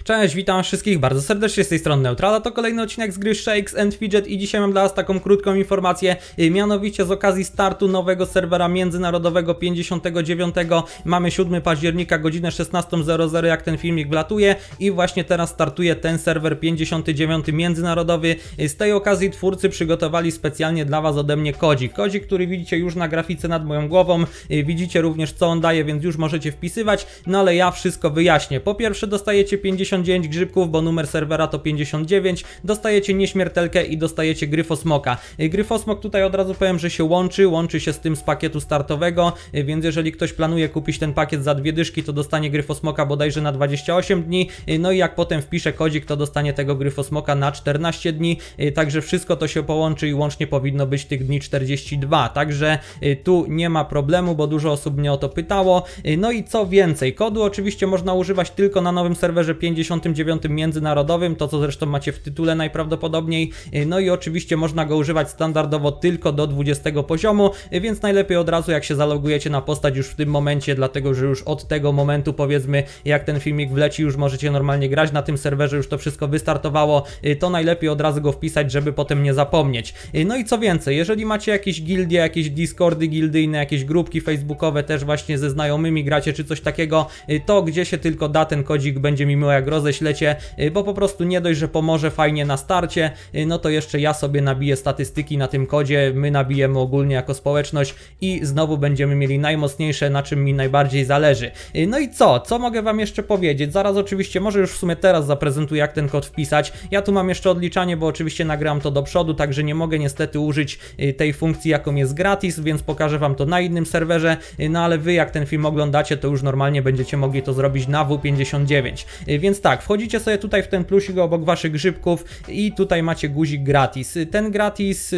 Cześć, witam wszystkich bardzo serdecznie z tej strony Neutrala, to kolejny odcinek z gry Shakes & Fidget i dzisiaj mam dla was taką krótką informację, mianowicie z okazji startu nowego serwera międzynarodowego 59. Mamy 7 października, godzinę 16:00 jak ten filmik wlatuje i właśnie teraz startuje ten serwer 59 międzynarodowy. Z tej okazji twórcy przygotowali specjalnie dla was ode mnie kodzik, który widzicie już na grafice nad moją głową, widzicie również co on daje, więc już możecie wpisywać, no ale ja wszystko wyjaśnię. Po pierwsze dostajecie 59 grzybków, bo numer serwera to 59, dostajecie nieśmiertelkę i dostajecie gryfosmoka. Gryfosmok tutaj od razu powiem, że się łączy się z tym z pakietu startowego, więc jeżeli ktoś planuje kupić ten pakiet za 2 dyszki, to dostanie gryfosmoka bodajże na 28 dni, no i jak potem wpisze kodzik, to dostanie tego gryfosmoka na 14 dni, także wszystko to się połączy i łącznie powinno być tych dni 42, także tu nie ma problemu, bo dużo osób mnie o to pytało. No i co więcej, kodu oczywiście można używać tylko na nowym serwerze 59 międzynarodowym, to co zresztą macie w tytule najprawdopodobniej, no i oczywiście można go używać standardowo tylko do 20 poziomu, więc najlepiej od razu jak się zalogujecie na postać już w tym momencie, dlatego że już od tego momentu, powiedzmy, jak ten filmik wleci, już możecie normalnie grać na tym serwerze, już to wszystko wystartowało, to najlepiej od razu go wpisać, żeby potem nie zapomnieć. No i co więcej, jeżeli macie jakieś gildie, jakieś discordy gildyjne, jakieś grupki facebookowe też właśnie ze znajomymi gracie czy coś takiego, to gdzie się tylko da, ten kodzik będzie mi miło jak roześlecie, bo po prostu nie dość, że pomoże fajnie na starcie, no to jeszcze ja sobie nabiję statystyki na tym kodzie, my nabijemy ogólnie jako społeczność i znowu będziemy mieli najmocniejsze, na czym mi najbardziej zależy. No i co mogę wam jeszcze powiedzieć? Zaraz oczywiście, może już w sumie teraz zaprezentuję, jak ten kod wpisać. Ja tu mam jeszcze odliczanie, bo oczywiście nagram to do przodu, także nie mogę niestety użyć tej funkcji, jaką jest gratis, więc pokażę wam to na innym serwerze, no ale wy jak ten film oglądacie, to już normalnie będziecie mogli to zrobić na W59. Więc tak, wchodzicie sobie tutaj w ten plusik obok waszych grzybków i tutaj macie guzik gratis. Ten gratis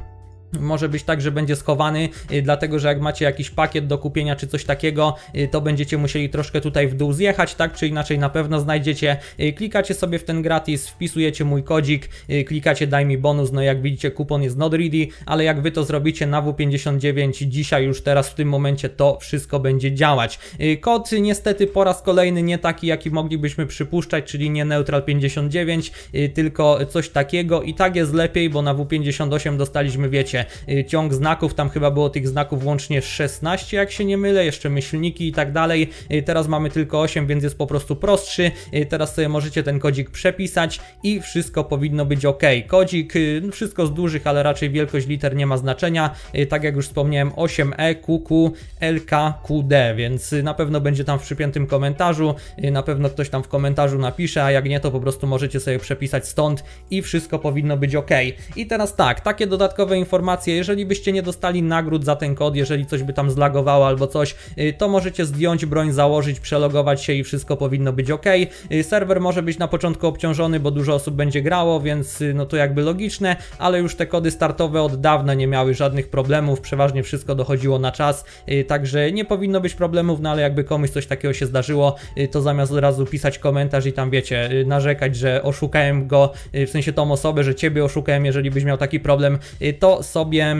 może być tak, że będzie schowany, dlatego że jak macie jakiś pakiet do kupienia czy coś takiego, to będziecie musieli troszkę tutaj w dół zjechać, tak czy inaczej na pewno znajdziecie. Klikacie sobie w ten gratis, wpisujecie mój kodzik, klikacie daj mi bonus, no jak widzicie kupon jest not ready, ale jak wy to zrobicie na W59 dzisiaj już teraz w tym momencie, to wszystko będzie działać. Kod niestety po raz kolejny nie taki, jaki moglibyśmy przypuszczać, czyli nie Neutral 59, tylko coś takiego i tak jest lepiej, bo na W58 dostaliśmy, wiecie, ciąg znaków, tam chyba było tych znaków łącznie 16, jak się nie mylę, jeszcze myślniki i tak dalej. Teraz mamy tylko 8, więc jest po prostu prostszy. Teraz sobie możecie ten kodzik przepisać i wszystko powinno być ok. Kodzik, wszystko z dużych, ale raczej wielkość liter nie ma znaczenia. Tak jak już wspomniałem, 8E, QQ, LK, QD, więc na pewno będzie tam w przypiętym komentarzu, na pewno ktoś tam w komentarzu napisze, a jak nie, to po prostu możecie sobie przepisać stąd i wszystko powinno być ok. I teraz tak, takie dodatkowe informacje, jeżeli byście nie dostali nagród za ten kod, jeżeli coś by tam zlagowało albo coś, to możecie zdjąć broń, założyć, przelogować się i wszystko powinno być ok. Serwer może być na początku obciążony, bo dużo osób będzie grało, więc no to jakby logiczne, ale już te kody startowe od dawna nie miały żadnych problemów, przeważnie wszystko dochodziło na czas, także nie powinno być problemów, no ale jakby komuś coś takiego się zdarzyło, to zamiast od razu pisać komentarz i tam wiecie, narzekać, że oszukałem go, w sensie tą osobę, że ciebie oszukałem, jeżeli byś miał taki problem, to sobie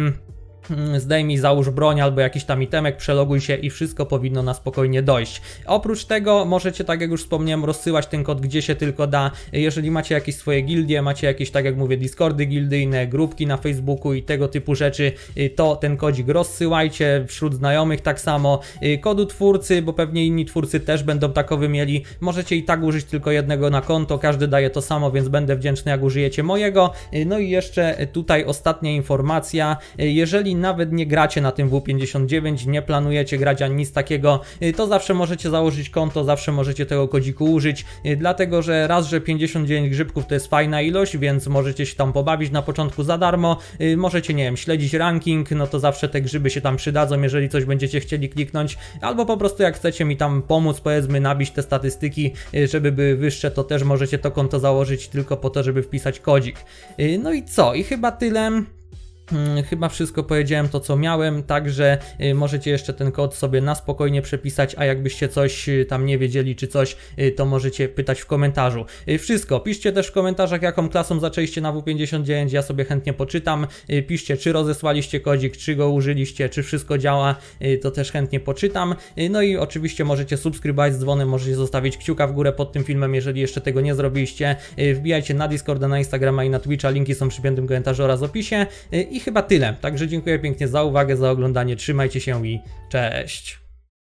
zdejmij, załóż broń albo jakiś tam itemek, przeloguj się i wszystko powinno na spokojnie dojść. Oprócz tego możecie, tak jak już wspomniałem, rozsyłać ten kod gdzie się tylko da. Jeżeli macie jakieś swoje gildie, macie jakieś, tak jak mówię, discordy gildyjne, grupki na Facebooku i tego typu rzeczy, to ten kodzik rozsyłajcie, wśród znajomych tak samo. Kodu twórcy, bo pewnie inni twórcy też będą takowy mieli, możecie i tak użyć tylko jednego na konto, każdy daje to samo, więc będę wdzięczny jak użyjecie mojego. No i jeszcze tutaj ostatnia informacja, jeżeli nawet nie gracie na tym W59, nie planujecie grać ani nic takiego, to zawsze możecie założyć konto, zawsze możecie tego kodziku użyć, dlatego że raz, że 59 grzybków to jest fajna ilość, więc możecie się tam pobawić na początku za darmo, możecie, nie wiem, śledzić ranking, no to zawsze te grzyby się tam przydadzą, jeżeli coś będziecie chcieli kliknąć, albo po prostu jak chcecie mi tam pomóc, powiedzmy, nabić te statystyki, żeby były wyższe, to też możecie to konto założyć tylko po to, żeby wpisać kodzik. No i co? I chyba tyle. Chyba wszystko powiedziałem to, co miałem, także możecie jeszcze ten kod sobie na spokojnie przepisać, a jakbyście coś tam nie wiedzieli czy coś, to możecie pytać w komentarzu. Wszystko, piszcie też w komentarzach, jaką klasą zaczęliście na W59, ja sobie chętnie poczytam. Piszcie, czy rozesłaliście kodzik, czy go użyliście, czy wszystko działa, to też chętnie poczytam. No i oczywiście możecie subskrybować z dzwonem, możecie zostawić kciuka w górę pod tym filmem, jeżeli jeszcze tego nie zrobiliście. Wbijajcie na Discorda, na Instagrama i na Twitcha, linki są przy piętym komentarzu oraz opisie. I chyba tyle. Także dziękuję pięknie za uwagę, za oglądanie. Trzymajcie się i cześć.